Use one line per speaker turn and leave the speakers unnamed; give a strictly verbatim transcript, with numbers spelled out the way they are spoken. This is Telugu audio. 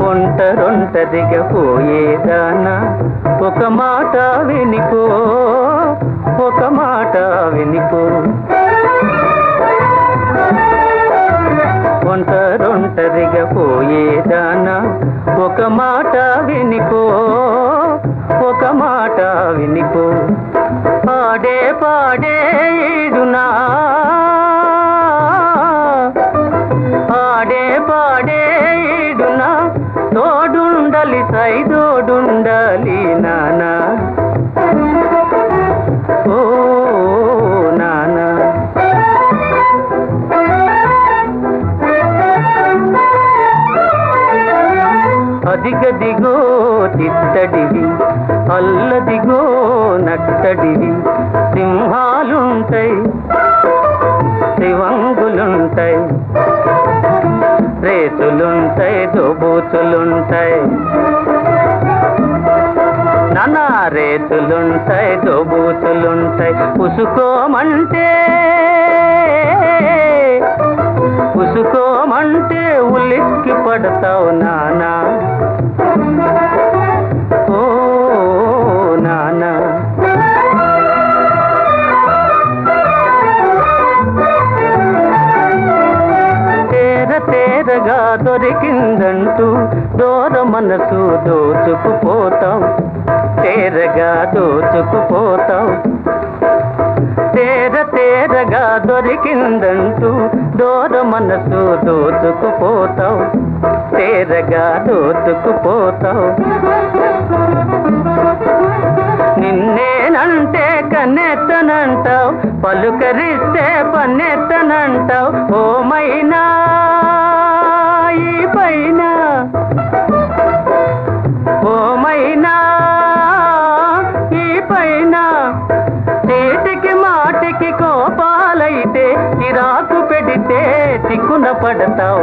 ఒంటరొంటరిగా పోయేదానా ఒక మాట వినిపో ఒక మాట వినిపో ఒంటరొంటరిగా పోయేదానా ఒక మాట వినిపో ఒక మాట వినిపో పాడే పాడే ఈడునా పాడే పాడే ఈడునా తోడుండలి సైదోడుండాలి నానా ఓ నానా అదిగదిగో చిత్తడివి అల్లదిగో నట్టడివి సింహాలుంటాయి శివంగులుంటాయి రేతులుంటాయి దోబూతులుంటాయి నానా రేతులుంటాయి దోబూతులుంటాయి ఉసుకోమంటే ఉసుకోమంటే ఉలిక్కి పడతావు నానా ఓ నానా తేర తేరగా దొరికిందంటూ దూర మనసు దోచుకుపోతాం తేరగా దోచుకుపోతాం తేర తేరగా దొరికిందంటూ దూర మనసు దోచుకుపోతావు తేరగా దోచుకుపోతావు నిన్నేనంటే కన్నెత్తనంటావు పలుకరిస్తే పన్నెత్తనంటావు ఓమైనా ఈ పైన ఓమైనా ఈ పైన చేతికి మాటికి కోపాలైతే చిరాకు పెడితే చిక్కున పడతావు